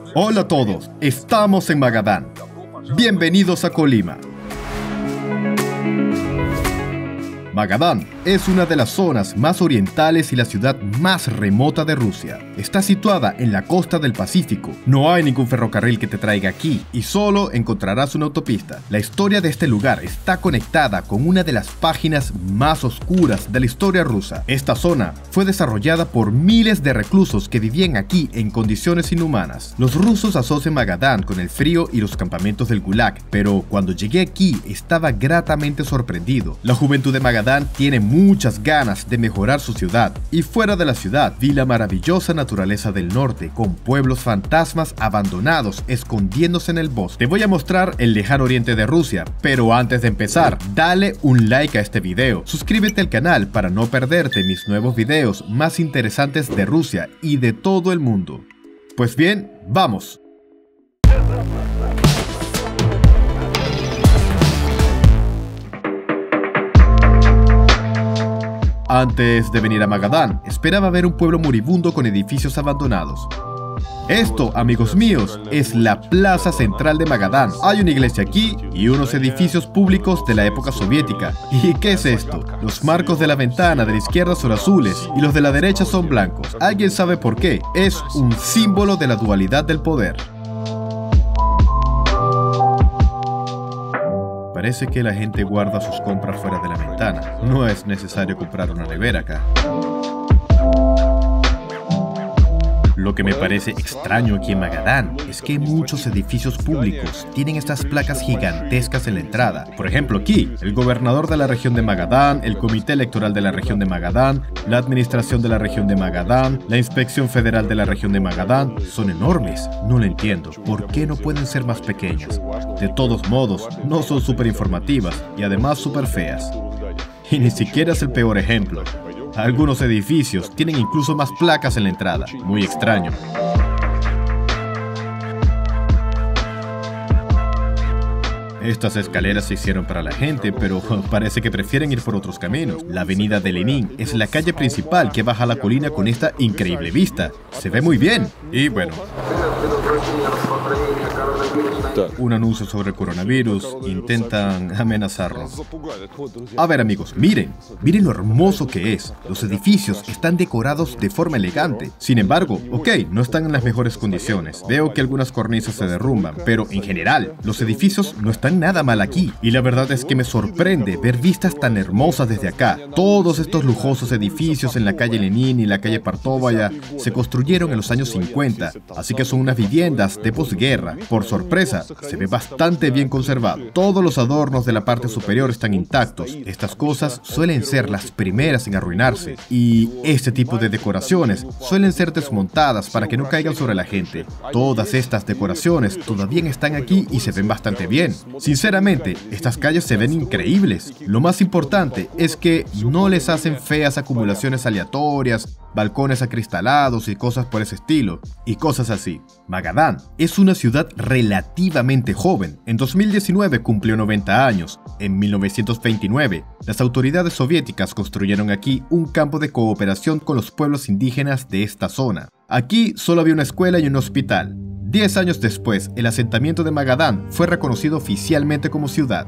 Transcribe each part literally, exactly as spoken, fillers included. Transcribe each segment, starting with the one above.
Hola a todos, estamos en Magadán. Bienvenidos a Colima. Magadán es una de las zonas más orientales y la ciudad más remota de Rusia. Está situada en la costa del Pacífico. No hay ningún ferrocarril que te traiga aquí y solo encontrarás una autopista. La historia de este lugar está conectada con una de las páginas más oscuras de la historia rusa. Esta zona fue desarrollada por miles de reclusos que vivían aquí en condiciones inhumanas. Los rusos asocian Magadán con el frío y los campamentos del Gulag, pero cuando llegué aquí estaba gratamente sorprendido. La juventud de Magadán tiene muchas ganas de mejorar su ciudad, y fuera de la ciudad vi la maravillosa naturaleza del norte con pueblos fantasmas abandonados escondiéndose en el bosque. Te voy a mostrar el lejano oriente de Rusia, pero antes de empezar, dale un like a este video, suscríbete al canal para no perderte mis nuevos videos más interesantes de Rusia y de todo el mundo. Pues bien, vamos. Antes de venir a Magadán, esperaba ver un pueblo moribundo con edificios abandonados. Esto, amigos míos, es la plaza central de Magadán. Hay una iglesia aquí y unos edificios públicos de la época soviética. ¿Y qué es esto? Los marcos de la ventana de la izquierda son azules y los de la derecha son blancos. ¿Alguien sabe por qué? Es un símbolo de la dualidad del poder. Parece que la gente guarda sus compras fuera de la ventana. No es necesario comprar una nevera acá. Lo que me parece extraño aquí en Magadán es que muchos edificios públicos tienen estas placas gigantescas en la entrada. Por ejemplo, aquí, el gobernador de la región de Magadán, el comité electoral de la región de Magadán, la administración de la región de Magadán, la inspección federal de la región de Magadán, son enormes. No lo entiendo. ¿Por qué no pueden ser más pequeñas? De todos modos, no son súper informativas y además súper feas. Y ni siquiera es el peor ejemplo. Algunos edificios tienen incluso más placas en la entrada. Muy extraño. Estas escaleras se hicieron para la gente, pero parece que prefieren ir por otros caminos. La avenida de Lenin es la calle principal que baja a la colina con esta increíble vista. Se ve muy bien. Y bueno, un anuncio sobre el coronavirus. Intentan amenazarnos. A ver, amigos, miren. Miren lo hermoso que es. Los edificios están decorados de forma elegante. Sin embargo, ok, no están en las mejores condiciones. Veo que algunas cornisas se derrumban, pero en general, los edificios no están nada mal aquí. Y la verdad es que me sorprende ver vistas tan hermosas desde acá. Todos estos lujosos edificios en la calle Lenin y la calle Partovaya se construyeron en los años cincuenta, así que son unas viviendas de posguerra. Por sorpresa, se ve bastante bien conservado. Todos los adornos de la parte superior están intactos. Estas cosas suelen ser las primeras en arruinarse. Y este tipo de decoraciones suelen ser desmontadas para que no caigan sobre la gente. Todas estas decoraciones todavía están aquí y se ven bastante bien. Sinceramente, estas calles se ven increíbles. Lo más importante es que no les hacen feas acumulaciones aleatorias, balcones acristalados y cosas por ese estilo, y cosas así. Magadán es una ciudad relativamente joven. En dos mil diecinueve cumplió noventa años. En mil novecientos veintinueve, las autoridades soviéticas construyeron aquí un campo de cooperación con los pueblos indígenas de esta zona. Aquí solo había una escuela y un hospital. Diez años después, el asentamiento de Magadán fue reconocido oficialmente como ciudad.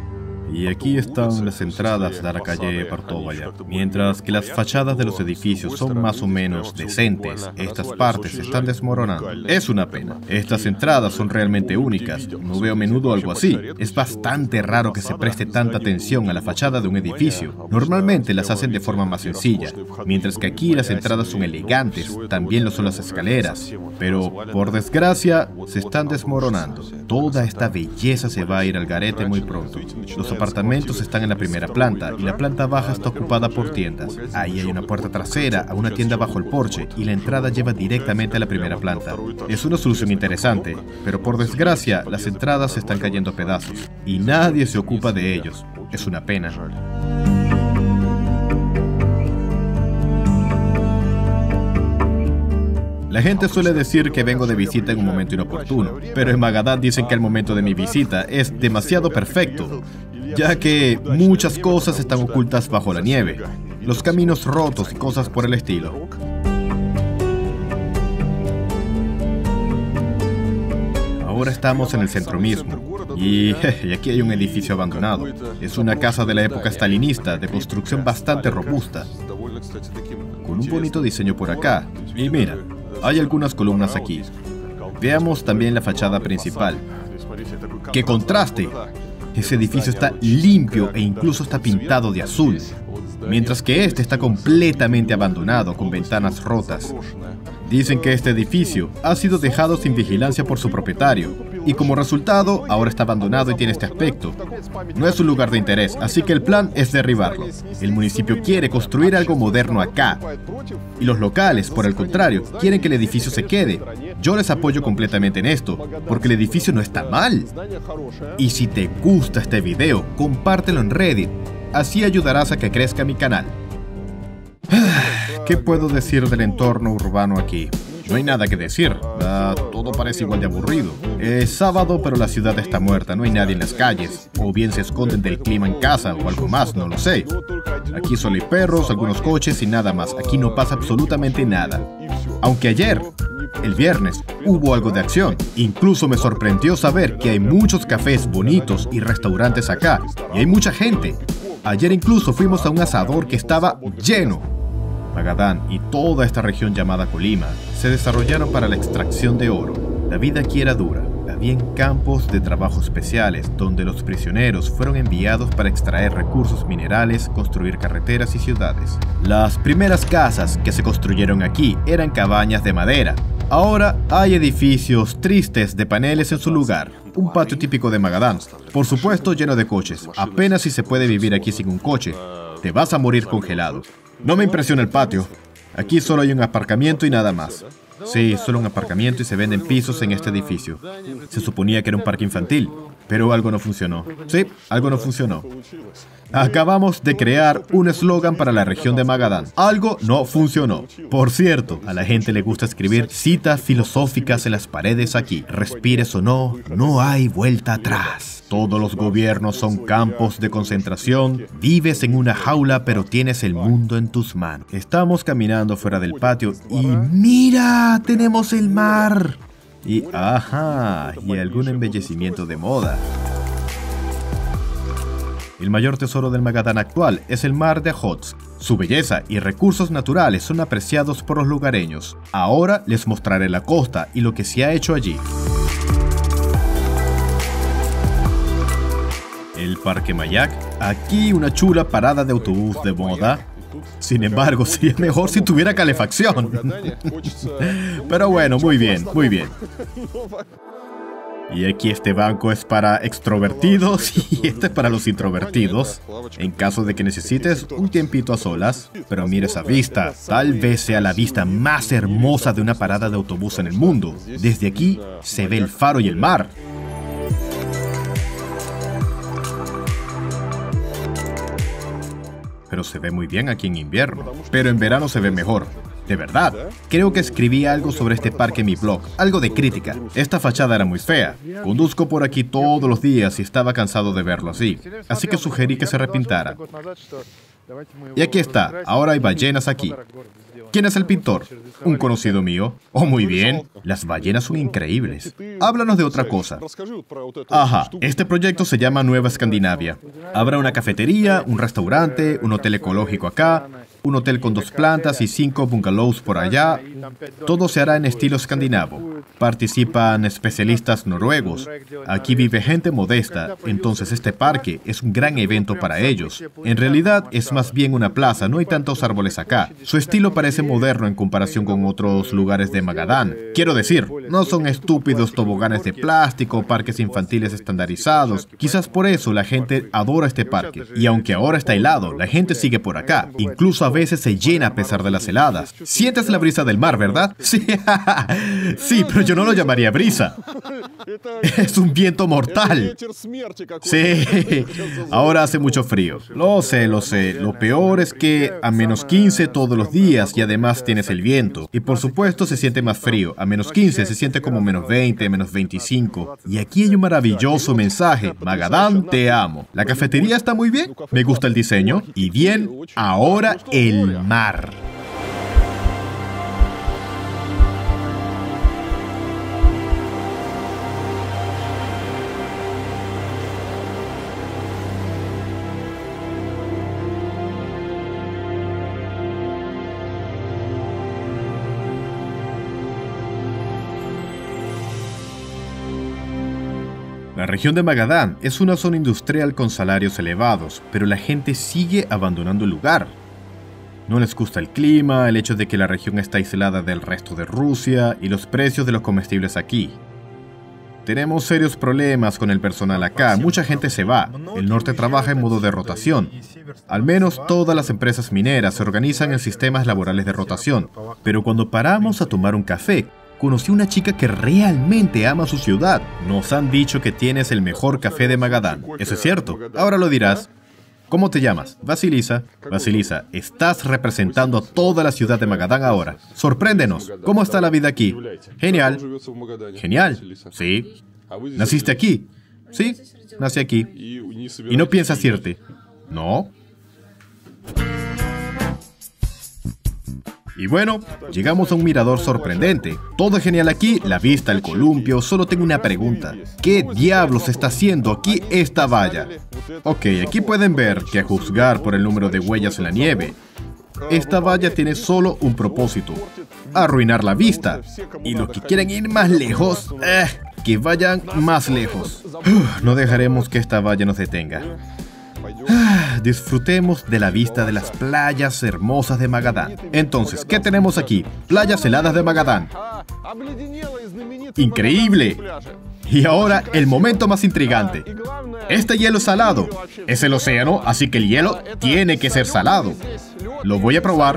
Y aquí están las entradas de la calle Partovaya. Mientras que las fachadas de los edificios son más o menos decentes, estas partes se están desmoronando. Es una pena. Estas entradas son realmente únicas. No veo a menudo algo así. Es bastante raro que se preste tanta atención a la fachada de un edificio. Normalmente las hacen de forma más sencilla. Mientras que aquí las entradas son elegantes, también lo son las escaleras. Pero, por desgracia, se están desmoronando. Toda esta belleza se va a ir al garete muy pronto. Los apartamentos están en la primera planta y la planta baja está ocupada por tiendas. Ahí hay una puerta trasera a una tienda bajo el porche y la entrada lleva directamente a la primera planta. Es una solución interesante, pero por desgracia las entradas se están cayendo a pedazos y nadie se ocupa de ellos. Es una pena. La gente suele decir que vengo de visita en un momento inoportuno, pero en Magadán dicen que el momento de mi visita es demasiado perfecto, ya que muchas cosas están ocultas bajo la nieve, los caminos rotos y cosas por el estilo. ahora estamos en el centro mismo. Y, y aquí hay un edificio abandonado. Es una casa de la época stalinista, de construcción bastante robusta, con un bonito diseño por acá. Y mira, hay algunas columnas aquí. Veamos también la fachada principal. ¡Qué contraste! Ese edificio está limpio e incluso está pintado de azul, mientras que este está completamente abandonado, con ventanas rotas. Dicen que este edificio ha sido dejado sin vigilancia por su propietario, y como resultado, ahora está abandonado y tiene este aspecto. No es un lugar de interés, así que el plan es derribarlo. El municipio quiere construir algo moderno acá, y los locales, por el contrario, quieren que el edificio se quede. Yo les apoyo completamente en esto, porque el edificio no está mal. Y si te gusta este video, compártelo en Reddit, así ayudarás a que crezca mi canal. ¿Qué puedo decir del entorno urbano aquí? No hay nada que decir, uh, todo parece igual de aburrido. Es sábado, pero la ciudad está muerta, no hay nadie en las calles. O bien se esconden del clima en casa o algo más, no lo sé. Aquí solo hay perros, algunos coches y nada más. Aquí no pasa absolutamente nada. Aunque ayer, el viernes, hubo algo de acción. Incluso me sorprendió saber que hay muchos cafés bonitos y restaurantes acá. Y hay mucha gente. Ayer incluso fuimos a un asador que estaba lleno. Magadán y toda esta región llamada Colima se desarrollaron para la extracción de oro. La vida aquí era dura. Había campos de trabajo especiales donde los prisioneros fueron enviados para extraer recursos minerales, construir carreteras y ciudades. Las primeras casas que se construyeron aquí eran cabañas de madera. Ahora hay edificios tristes de paneles en su lugar. Un patio típico de Magadán, por supuesto lleno de coches. Apenas si se puede vivir aquí sin un coche. Te vas a morir congelado. No me impresiona el patio. Aquí solo hay un aparcamiento y nada más. Sí, solo un aparcamiento y se venden pisos en este edificio. Se suponía que era un parque infantil, pero algo no funcionó. Sí, algo no funcionó. Acabamos de crear un eslogan para la región de Magadán. Algo no funcionó. Por cierto, a la gente le gusta escribir citas filosóficas en las paredes aquí. Respires o no, no hay vuelta atrás. Todos los gobiernos son campos de concentración. Vives en una jaula, pero tienes el mundo en tus manos. Estamos caminando fuera del patio y ¡mira! ¡Tenemos el mar! Y ajá, y algún embellecimiento de moda. El mayor tesoro del Magadán actual es el mar de Ojotsk. Su belleza y recursos naturales son apreciados por los lugareños. Ahora les mostraré la costa y lo que se ha hecho allí. El Parque Mayak. Aquí una chula parada de autobús de moda. Sin embargo, sería mejor si tuviera calefacción. Pero bueno, muy bien, muy bien. Y aquí este banco es para extrovertidos y este es para los introvertidos, en caso de que necesites un tiempito a solas. Pero mira esa vista, tal vez sea la vista más hermosa de una parada de autobús en el mundo. Desde aquí se ve el faro y el mar. Pero se ve muy bien aquí en invierno. Pero en verano se ve mejor. De verdad, creo que escribí algo sobre este parque en mi blog, algo de crítica. Esta fachada era muy fea. Conduzco por aquí todos los días y estaba cansado de verlo así. Así que sugerí que se repintara. Y aquí está, ahora hay ballenas aquí. ¿Quién es el pintor? ¿Un conocido mío? Oh, muy bien. Las ballenas son increíbles. Háblanos de otra cosa. Ajá, este proyecto se llama Nueva Escandinavia. Habrá una cafetería, un restaurante, un hotel ecológico acá, un hotel con dos plantas y cinco bungalows por allá. Todo se hará en estilo escandinavo. Participan especialistas noruegos. Aquí vive gente modesta, entonces este parque es un gran evento para ellos. En realidad es más bien una plaza, no hay tantos árboles acá. Su estilo parece moderno en comparación con otros lugares de Magadán. Quiero decir, no son estúpidos toboganes de plástico, parques infantiles estandarizados. Quizás por eso la gente adora este parque. Y aunque ahora está helado, la gente sigue por acá. Incluso a veces se llena a pesar de las heladas. Sientes la brisa del mar, ¿verdad? Sí, sí, pero yo no lo llamaría brisa. Es un viento mortal. Sí, ahora hace mucho frío. Lo sé, lo sé. Lo peor es que a menos quince todos los días y además tienes el viento. Y por supuesto se siente más frío. A menos quince se siente como menos veinte, menos veinticinco. Y aquí hay un maravilloso mensaje. Magadán, te amo. La cafetería está muy bien. Me gusta el diseño. Y bien, ahora el mar. La región de Magadán es una zona industrial con salarios elevados, pero la gente sigue abandonando el lugar. No les gusta el clima, el hecho de que la región está aislada del resto de Rusia y los precios de los comestibles aquí. Tenemos serios problemas con el personal acá, mucha gente se va. El norte trabaja en modo de rotación. Al menos todas las empresas mineras se organizan en sistemas laborales de rotación. Pero cuando paramos a tomar un café, conocí una chica que realmente ama su ciudad. Nos han dicho que tienes el mejor café de Magadán. Eso es cierto, ahora lo dirás. ¿Cómo te llamas? Vasilisa. Vasilisa, estás representando a toda la ciudad de Magadán ahora. Sorpréndenos. ¿Cómo está la vida aquí? Genial. Genial. Sí. ¿Naciste aquí? Sí, nací aquí. ¿Y no piensas irte? No. Y bueno, llegamos a un mirador sorprendente. Todo es genial aquí, la vista, el columpio. Solo tengo una pregunta. ¿Qué diablos está haciendo aquí esta valla? Ok, aquí pueden ver que a juzgar por el número de huellas en la nieve, esta valla tiene solo un propósito: arruinar la vista. Y los que quieren ir más lejos, eh, que vayan más lejos. Uf, no dejaremos que esta valla nos detenga. Ah, disfrutemos de la vista de las playas hermosas de Magadán. Entonces, ¿qué tenemos aquí? Playas heladas de Magadán. ¡Increíble! Y ahora, el momento más intrigante. Este hielo es salado. Es el océano, así que el hielo tiene que ser salado. Lo voy a probar.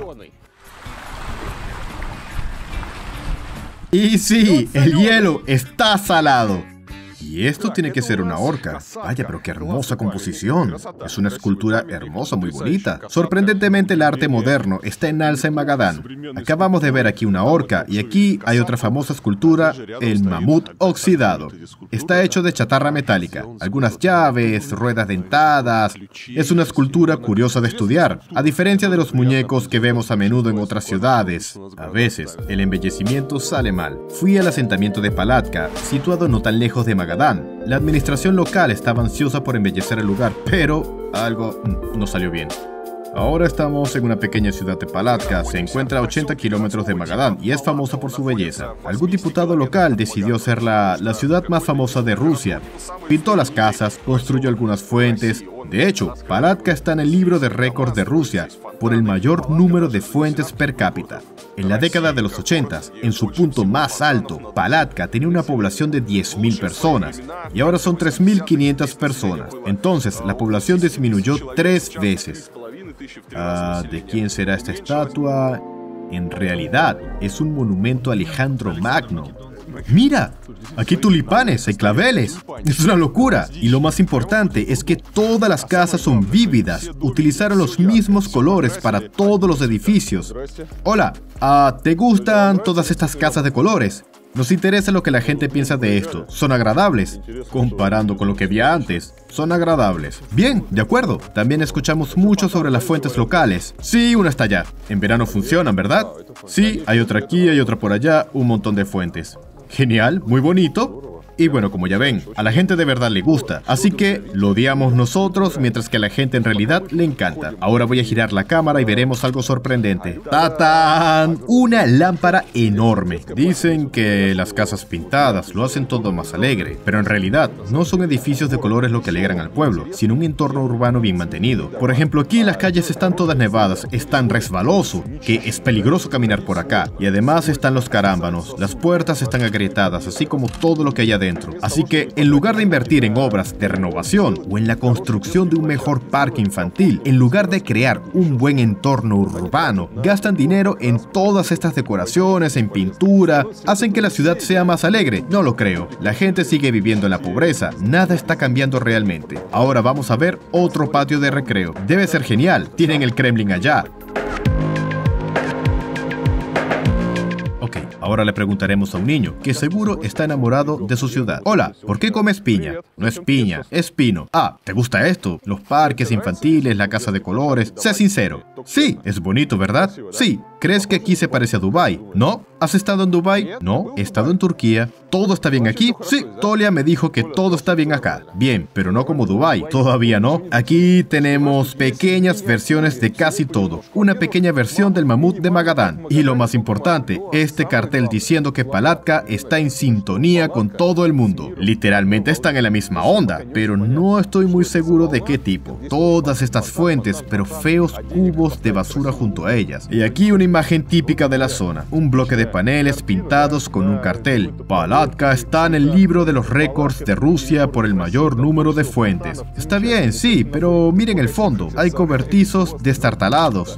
Y sí, el hielo está salado. Y esto tiene que ser una orca. Vaya, pero qué hermosa composición. Es una escultura hermosa, muy bonita. Sorprendentemente, el arte moderno está en alza en Magadán. Acabamos de ver aquí una orca, y aquí hay otra famosa escultura, el mamut oxidado. Está hecho de chatarra metálica, algunas llaves, ruedas dentadas. Es una escultura curiosa de estudiar, a diferencia de los muñecos que vemos a menudo en otras ciudades. A veces, el embellecimiento sale mal. Fui al asentamiento de Palatka, situado no tan lejos de Magadán. La administración local estaba ansiosa por embellecer el lugar, pero algo no salió bien. Ahora estamos en una pequeña ciudad de Palatka, se encuentra a ochenta kilómetros de Magadán y es famosa por su belleza. Algún diputado local decidió ser la, la ciudad más famosa de Rusia. Pintó las casas, construyó algunas fuentes. De hecho, Palatka está en el libro de récords de Rusia por el mayor número de fuentes per cápita. En la década de los ochenta, en su punto más alto, Palatka tenía una población de diez mil personas y ahora son tres mil quinientas personas. Entonces, la población disminuyó tres veces. Ah, ¿de quién será esta estatua? En realidad, es un monumento a Alejandro Magno. ¡Mira! Aquí tulipanes, hay claveles. Es una locura. Y lo más importante es que todas las casas son vívidas. Utilizaron los mismos colores para todos los edificios. Hola, ah, ¿te gustan todas estas casas de colores? Nos interesa lo que la gente piensa de esto. ¿Son agradables? Comparando con lo que vi antes, son agradables. Bien, de acuerdo. También escuchamos mucho sobre las fuentes locales. Sí, una está allá. En verano funcionan, ¿verdad? Sí, hay otra aquí, hay otra por allá, un montón de fuentes. Genial, muy bonito. Y bueno, como ya ven, a la gente de verdad le gusta, así que lo odiamos nosotros, mientras que a la gente en realidad le encanta. Ahora voy a girar la cámara y veremos algo sorprendente. ¡Tatán! Una lámpara enorme. Dicen que las casas pintadas lo hacen todo más alegre, pero en realidad no son edificios de colores lo que alegran al pueblo, sino un entorno urbano bien mantenido. Por ejemplo, aquí las calles están todas nevadas, es tan resbaloso que es peligroso caminar por acá. Y además están los carámbanos, las puertas están agrietadas, así como todo lo que hay adentro. Así que, en lugar de invertir en obras de renovación o en la construcción de un mejor parque infantil, en lugar de crear un buen entorno urbano, gastan dinero en todas estas decoraciones, en pintura, hacen que la ciudad sea más alegre. No lo creo. La gente sigue viviendo en la pobreza. Nada está cambiando realmente. Ahora vamos a ver otro patio de recreo. Debe ser genial. Tienen el Kremlin allá. Ok, ahora le preguntaremos a un niño que seguro está enamorado de su ciudad. Hola, ¿por qué comes piña? No es piña, es pino. Ah, ¿te gusta esto? Los parques infantiles, la casa de colores. Sé sincero. Sí, es bonito, ¿verdad? Sí. ¿Crees que aquí se parece a Dubái? ¿No? ¿Has estado en Dubái? No, he estado en Turquía. ¿Todo está bien aquí? Sí, Tolia me dijo que todo está bien acá. Bien, pero no como Dubái. Todavía no. Aquí tenemos pequeñas versiones de casi todo. Una pequeña versión del mamut de Magadán. Y lo más importante, este cartel diciendo que Palatka está en sintonía con todo el mundo. Literalmente están en la misma onda, pero no estoy muy seguro de qué tipo. Todas estas fuentes, pero feos cubos de basura junto a ellas. Y aquí una imagen típica de la zona. Un bloque de paneles pintados con un cartel. Palatka está en el libro de los récords de Rusia por el mayor número de fuentes. Está bien, sí, pero miren el fondo. Hay cobertizos destartalados.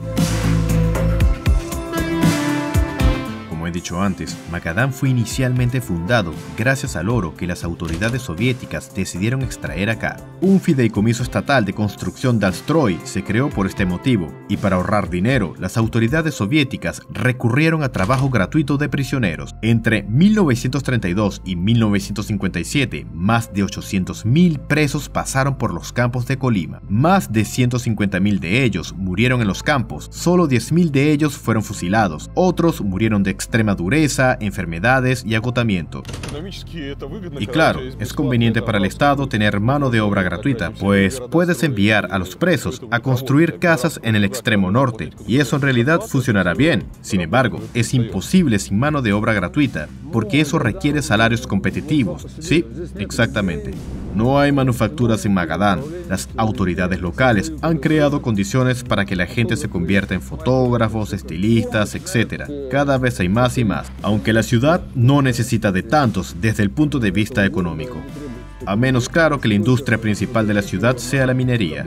Como he dicho antes, Magadán fue inicialmente fundado gracias al oro que las autoridades soviéticas decidieron extraer acá. Un fideicomiso estatal de construcción Dalstroy se creó por este motivo, y para ahorrar dinero, las autoridades soviéticas recurrieron a trabajo gratuito de prisioneros. Entre mil novecientos treinta y dos y mil novecientos cincuenta y siete, más de ochocientos mil presos pasaron por los campos de Colima. Más de ciento cincuenta mil de ellos murieron en los campos, solo diez mil de ellos fueron fusilados, otros murieron de extrema dureza, enfermedades y agotamiento. Y claro, es conveniente para el Estado tener mano de obra gratuita, pues puedes enviar a los presos a construir casas en el extremo norte, y eso en realidad funcionará bien. Sin embargo, es imposible sin mano de obra gratuita, porque eso requiere salarios competitivos. Sí, exactamente. No hay manufacturas en Magadán. Las autoridades locales han creado condiciones para que la gente se convierta en fotógrafos, estilistas, etcétera. Cada vez hay más y más, aunque la ciudad no necesita de tantos desde el punto de vista económico. A menos claro que la industria principal de la ciudad sea la minería.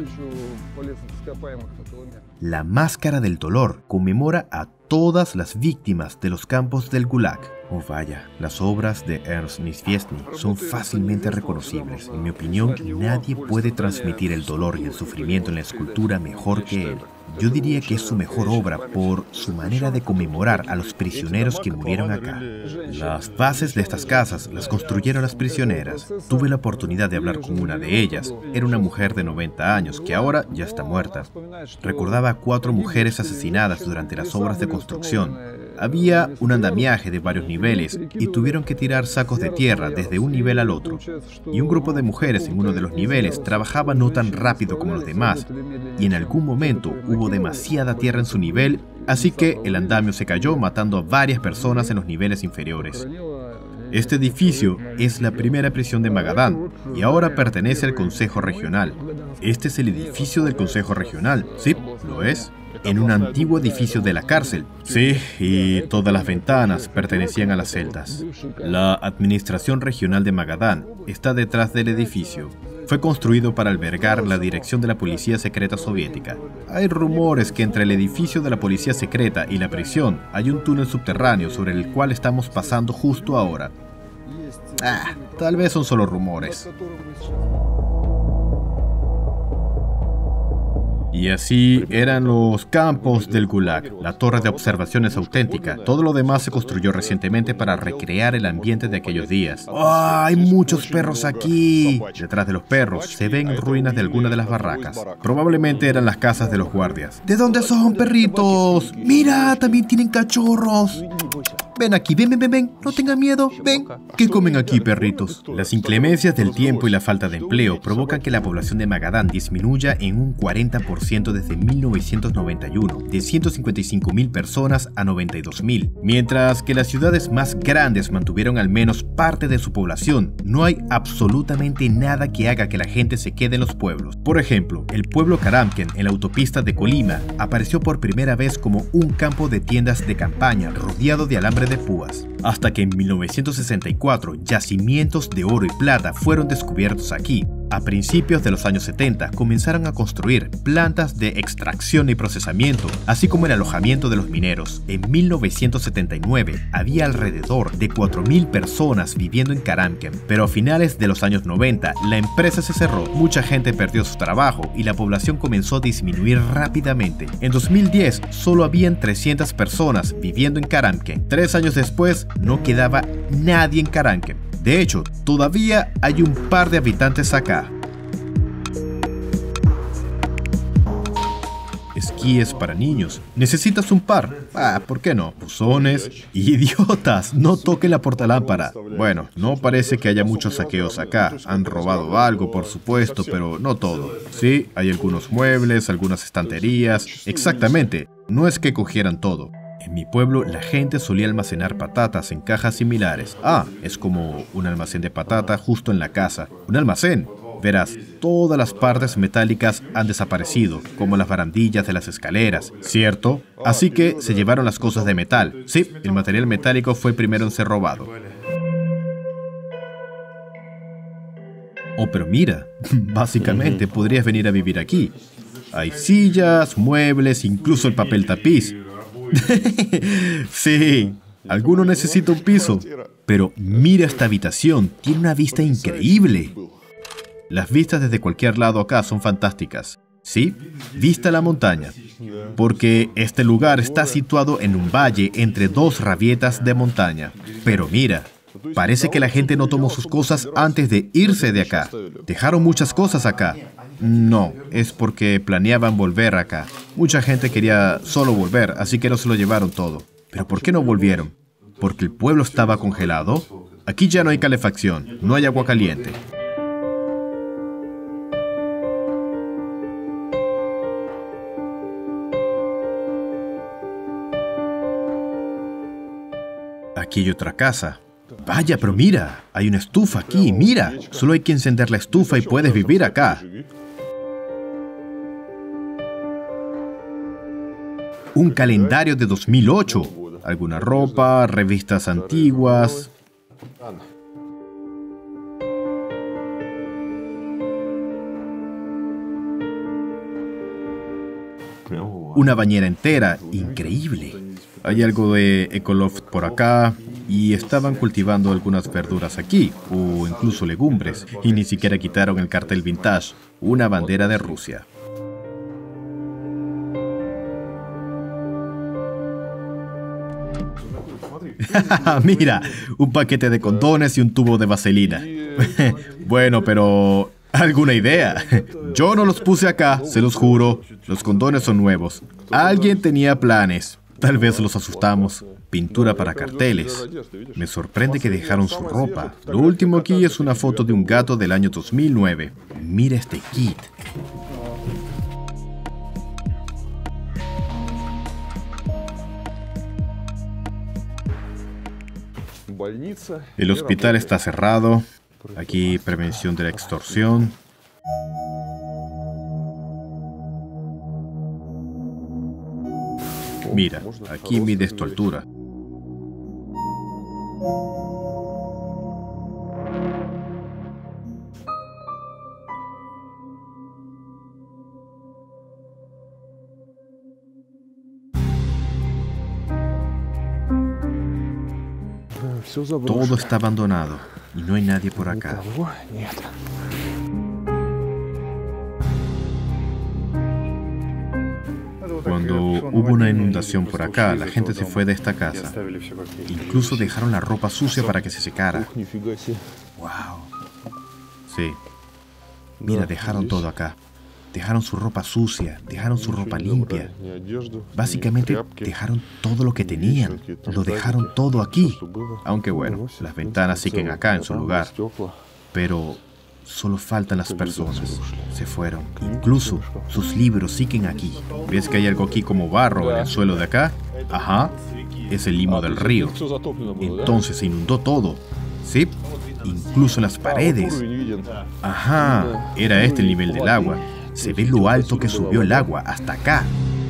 La máscara del dolor conmemora a todas las víctimas de los campos del Gulag. Oh vaya, las obras de Ernst Neviesny son fácilmente reconocibles. En mi opinión, nadie puede transmitir el dolor y el sufrimiento en la escultura mejor que él. Yo diría que es su mejor obra por su manera de conmemorar a los prisioneros que murieron acá. Las bases de estas casas las construyeron las prisioneras. Tuve la oportunidad de hablar con una de ellas. Era una mujer de noventa años que ahora ya está muerta. Recordaba a cuatro mujeres asesinadas durante las obras de construcción. Había un andamiaje de varios niveles y tuvieron que tirar sacos de tierra desde un nivel al otro. Y un grupo de mujeres en uno de los niveles trabajaba no tan rápido como los demás, y en algún momento hubo demasiada tierra en su nivel, así que el andamio se cayó matando a varias personas en los niveles inferiores. Este edificio es la primera prisión de Magadán y ahora pertenece al Consejo Regional. Este es el edificio del Consejo Regional. Sí, lo es. En un antiguo edificio de la cárcel. Sí, y todas las ventanas pertenecían a las celdas. La Administración Regional de Magadán está detrás del edificio. Fue construido para albergar la dirección de la Policía Secreta Soviética. Hay rumores que entre el edificio de la Policía Secreta y la prisión hay un túnel subterráneo sobre el cual estamos pasando justo ahora. Ah, tal vez son solo rumores. Y así eran los campos del Gulag. La torre de observación es auténtica. Todo lo demás se construyó recientemente para recrear el ambiente de aquellos días. ¡Oh, hay muchos perros aquí! Detrás de los perros se ven ruinas de alguna de las barracas. Probablemente eran las casas de los guardias. ¿De dónde son, perritos? ¡Mira! También tienen cachorros. Ven aquí, ven, ven, ven, ven, no tengan miedo, ven. ¿Qué comen aquí, perritos? Las inclemencias del tiempo y la falta de empleo provocan que la población de Magadán disminuya en un cuarenta por ciento desde mil novecientos noventa y uno, de ciento cincuenta y cinco mil personas a noventa y dos mil. Mientras que las ciudades más grandes mantuvieron al menos parte de su población, no hay absolutamente nada que haga que la gente se quede en los pueblos. Por ejemplo, el pueblo Karamken en la autopista de Colima apareció por primera vez como un campo de tiendas de campaña rodeado de alambre de púas, hasta que en mil novecientos sesenta y cuatro yacimientos de oro y plata fueron descubiertos aquí. A principios de los años setenta comenzaron a construir plantas de extracción y procesamiento, así como el alojamiento de los mineros. En mil novecientos setenta y nueve había alrededor de cuatro mil personas viviendo en Karamken, pero a finales de los años noventa la empresa se cerró, mucha gente perdió su trabajo y la población comenzó a disminuir rápidamente. En dos mil diez solo habían trescientas personas viviendo en Karamken. Tres años después no quedaba nadie en Karamken. De hecho, todavía hay un par de habitantes acá. esquíes para niños. ¿Necesitas un par? Ah, ¿por qué no? Buzones. ¡Idiotas! No toquen la portalámpara. Bueno, no parece que haya muchos saqueos acá. Han robado algo, por supuesto, pero no todo. Sí, hay algunos muebles, algunas estanterías. Exactamente. No es que cogieran todo. En mi pueblo, la gente solía almacenar patatas en cajas similares. Ah, es como un almacén de patata justo en la casa. ¡Un almacén! Verás, todas las partes metálicas han desaparecido, como las barandillas de las escaleras, ¿cierto? Así que se llevaron las cosas de metal. Sí, el material metálico fue primero en ser robado. Oh, pero mira, básicamente podrías venir a vivir aquí. Hay sillas, muebles, incluso el papel tapiz. Sí, alguno necesita un piso. Pero mira esta habitación, tiene una vista increíble. Las vistas desde cualquier lado acá son fantásticas. ¿Sí? Vista a la montaña. Porque este lugar está situado en un valle entre dos rabietas de montaña. Pero mira, parece que la gente no tomó sus cosas antes de irse de acá. Dejaron muchas cosas acá. No, es porque planeaban volver acá. Mucha gente quería solo volver, así que no se lo llevaron todo. ¿Pero por qué no volvieron? ¿Porque el pueblo estaba congelado? Aquí ya no hay calefacción, no hay agua caliente. Aquí hay otra casa. Vaya, pero mira, hay una estufa aquí, mira. Solo hay que encender la estufa y puedes vivir acá. Un calendario de dos mil ocho. Alguna ropa, revistas antiguas. Una bañera entera, increíble. Hay algo de Ecoloft por acá y estaban cultivando algunas verduras aquí, o incluso legumbres, y ni siquiera quitaron el cartel vintage, una bandera de Rusia. Mira, un paquete de condones y un tubo de vaselina. Bueno, pero... ¿alguna idea? Yo no los puse acá, se los juro. Los condones son nuevos. Alguien tenía planes. Tal vez los asustamos. Pintura para carteles. Me sorprende que dejaron su ropa. Lo último aquí es una foto de un gato del año dos mil nueve. Mira este kit. El hospital está cerrado. Aquí prevención de la extorsión. Mira, aquí mides tu altura. Todo está abandonado y no hay nadie por acá. Cuando hubo una inundación por acá, la gente se fue de esta casa. Incluso dejaron la ropa sucia para que se secara. ¡Wow! Sí. Mira, dejaron todo acá. Dejaron su ropa sucia, dejaron su ropa limpia. Básicamente, dejaron todo lo que tenían. Lo dejaron todo aquí. Aunque bueno, las ventanas siguen acá en su lugar. Pero solo faltan las personas. Se fueron. Incluso sus libros siguen aquí. ¿Ves que hay algo aquí como barro en el suelo de acá? Ajá. Es el limo del río. Entonces se inundó todo. ¿Sí? Incluso en las paredes. Ajá. Era este el nivel del agua. Se ve lo alto que subió el agua hasta acá.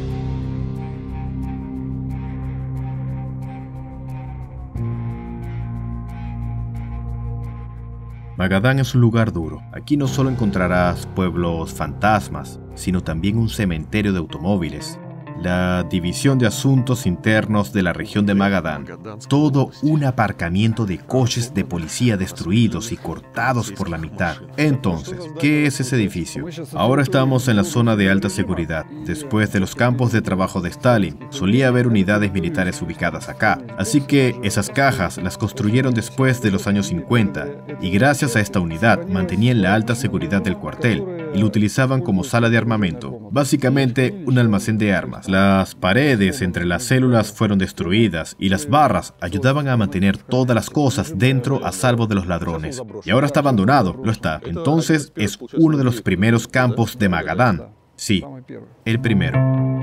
Magadán es un lugar duro. Aquí no solo encontrarás pueblos fantasmas, sino también un cementerio de automóviles. La División de Asuntos Internos de la región de Magadán. Todo un aparcamiento de coches de policía destruidos y cortados por la mitad. Entonces, ¿qué es ese edificio? Ahora estamos en la zona de alta seguridad. Después de los campos de trabajo de Stalin, solía haber unidades militares ubicadas acá. Así que esas cajas las construyeron después de los años cincuenta. Y gracias a esta unidad mantenían la alta seguridad del cuartel. y lo utilizaban como sala de armamento, básicamente un almacén de armas. Las paredes entre las células fueron destruidas y las barras ayudaban a mantener todas las cosas dentro a salvo de los ladrones. Y ahora está abandonado, lo está. Entonces es uno de los primeros campos de Magadán. Sí, el primero.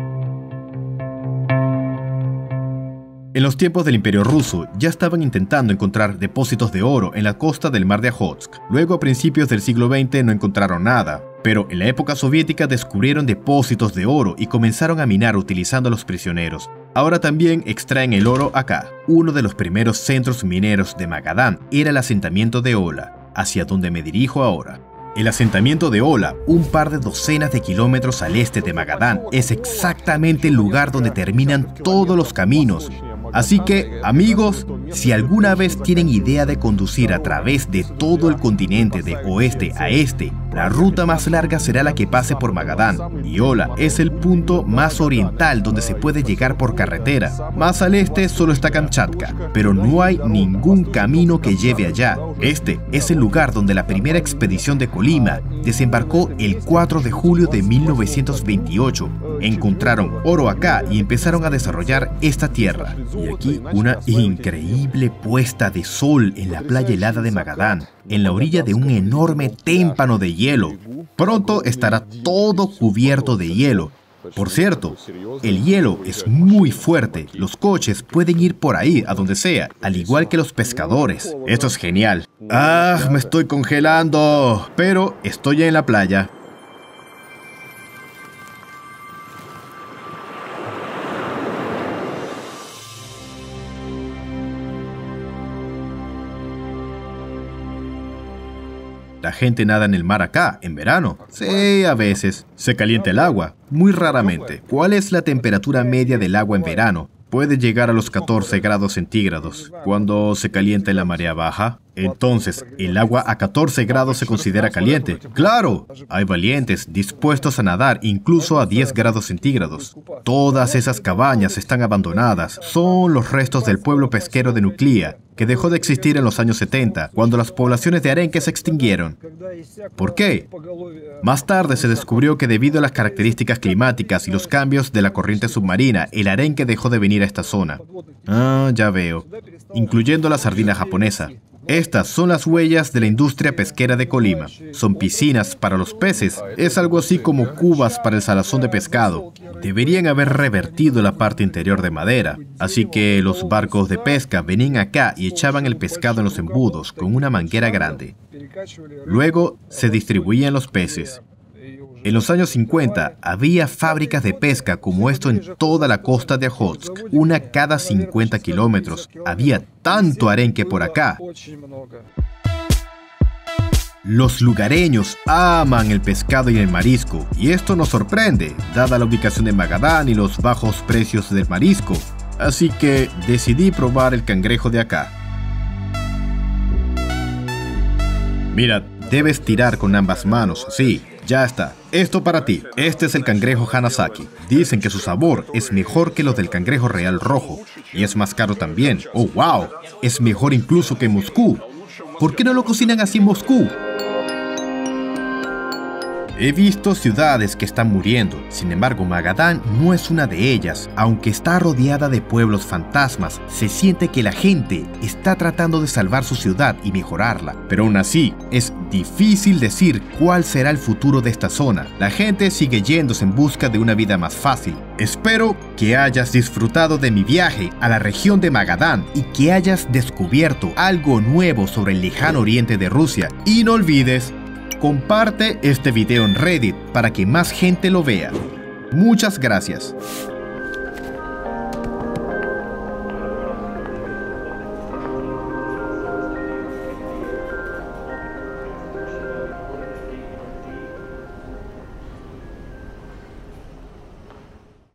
En los tiempos del Imperio Ruso ya estaban intentando encontrar depósitos de oro en la costa del mar de Ojotsk. Luego, a principios del siglo veinte, no encontraron nada. Pero en la época soviética descubrieron depósitos de oro y comenzaron a minar utilizando a los prisioneros. Ahora también extraen el oro acá. Uno de los primeros centros mineros de Magadán era el asentamiento de Ola, hacia donde me dirijo ahora. El asentamiento de Ola, un par de docenas de kilómetros al este de Magadán, es exactamente el lugar donde terminan todos los caminos. Así que, amigos, si alguna vez tienen idea de conducir a través de todo el continente de oeste a este, la ruta más larga será la que pase por Magadán, y Ola es el punto más oriental donde se puede llegar por carretera. Más al este solo está Kamchatka, pero no hay ningún camino que lleve allá. Este es el lugar donde la primera expedición de Colima desembarcó el cuatro de julio de mil novecientos veintiocho. Encontraron oro acá y empezaron a desarrollar esta tierra. Y aquí una increíble puesta de sol en la playa helada de Magadán, en la orilla de un enorme témpano de hielo. Pronto estará todo cubierto de hielo. Por cierto, el hielo es muy fuerte. Los coches pueden ir por ahí, a donde sea, al igual que los pescadores. Esto es genial. ¡Ah, me estoy congelando! Pero estoy en la playa. La gente nada en el mar acá, en verano. Sí, a veces. Se calienta el agua, muy raramente. ¿Cuál es la temperatura media del agua en verano? Puede llegar a los catorce grados centígrados. Cuando se calienta en la marea baja, entonces el agua a catorce grados se considera caliente. ¡Claro! Hay valientes dispuestos a nadar incluso a diez grados centígrados. Todas esas cabañas están abandonadas. Son los restos del pueblo pesquero de Nuclea, que dejó de existir en los años setenta, cuando las poblaciones de arenque se extinguieron. ¿Por qué? Más tarde se descubrió que debido a las características climáticas y los cambios de la corriente submarina, el arenque dejó de venir a esta zona. Ah, ya veo. Incluyendo la sardina japonesa. Estas son las huellas de la industria pesquera de Colima. Son piscinas para los peces. Es algo así como cubas para el salazón de pescado. Deberían haber revertido la parte interior de madera. Así que los barcos de pesca venían acá y echaban el pescado en los embudos con una manguera grande. Luego se distribuían los peces. En los años cincuenta había fábricas de pesca como esto en toda la costa de Ojotsk, una cada cincuenta kilómetros. Había tanto arenque por acá. Los lugareños aman el pescado y el marisco, y esto nos sorprende, dada la ubicación de Magadán y los bajos precios del marisco. Así que decidí probar el cangrejo de acá. Mira, debes tirar con ambas manos, sí. Ya está. Esto para ti. Este es el cangrejo Hanasaki. Dicen que su sabor es mejor que los del cangrejo real rojo. Y es más caro también. ¡Oh, wow! Es mejor incluso que en Moscú. ¿Por qué no lo cocinan así en Moscú? He visto ciudades que están muriendo, sin embargo Magadán no es una de ellas. Aunque está rodeada de pueblos fantasmas, se siente que la gente está tratando de salvar su ciudad y mejorarla. Pero aún así, es difícil decir cuál será el futuro de esta zona. La gente sigue yéndose en busca de una vida más fácil. Espero que hayas disfrutado de mi viaje a la región de Magadán y que hayas descubierto algo nuevo sobre el lejano oriente de Rusia. Y no olvides, comparte este video en Reddit para que más gente lo vea. Muchas gracias.